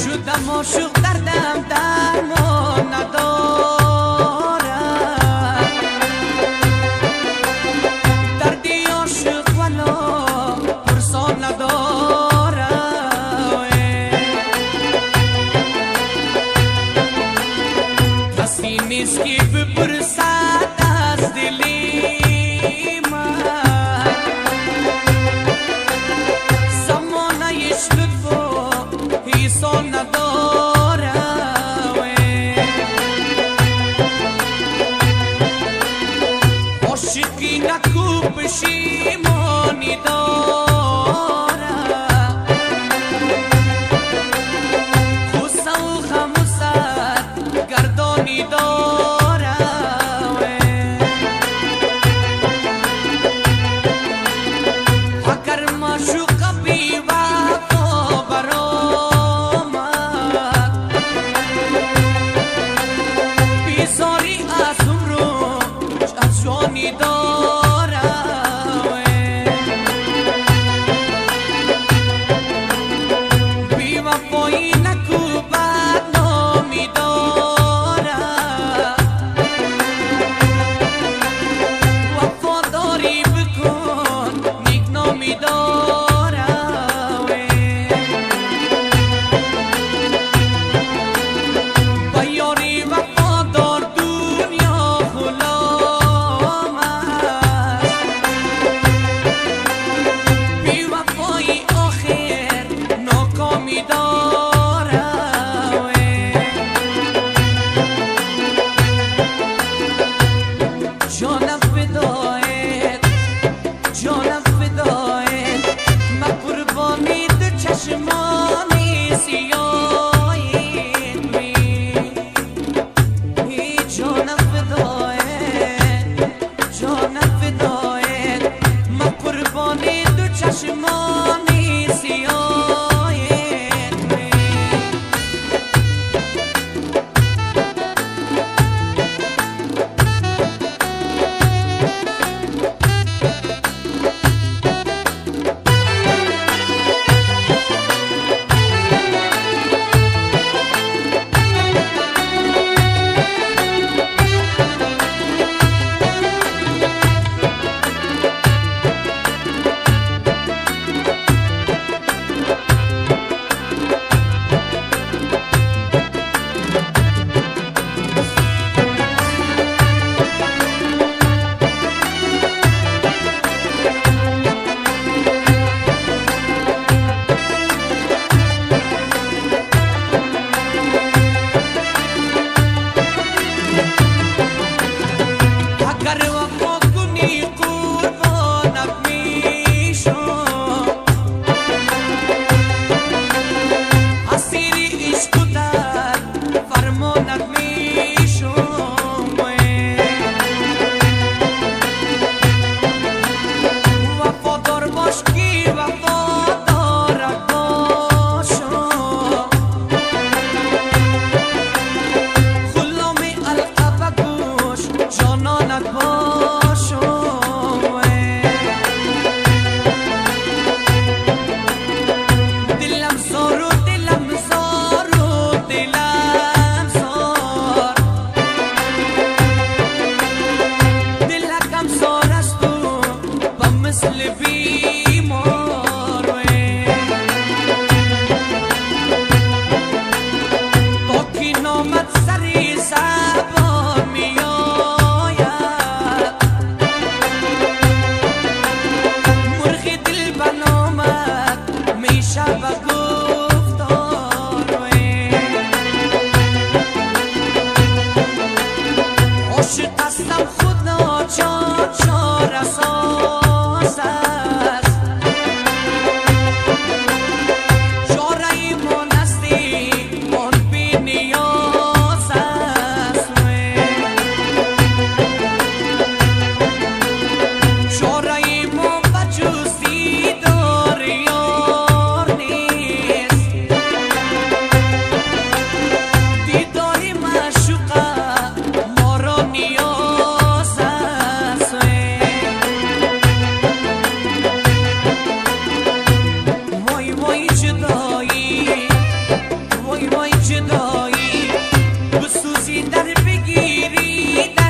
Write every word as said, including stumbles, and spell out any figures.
شدم عاشق دردم درمان ندارم دردی عاشق ولا پرسان ندارم کسی نیست که بپرسد از دلی من زمانه‌اش لطف و حسان ندارم عاشقی نکو پشیمانی دارم غصه و غم و سرگردانی دارم اگر معشوق بی وفا برآمد بیزاری از عمر و از جانی دارم بی وفایی نکو بدنامی دارم وفاداری بکن نیکنامی دارم با یاری وفادار دنیا غلام است بی وفایی آخر ناکامی دارم جانم فدایت جانم فدایت من قربانی دو چشمانی سیاهت می جانم فدایت جانم فدایت من قربانی دو چشمانی سیاهت می در بگیری در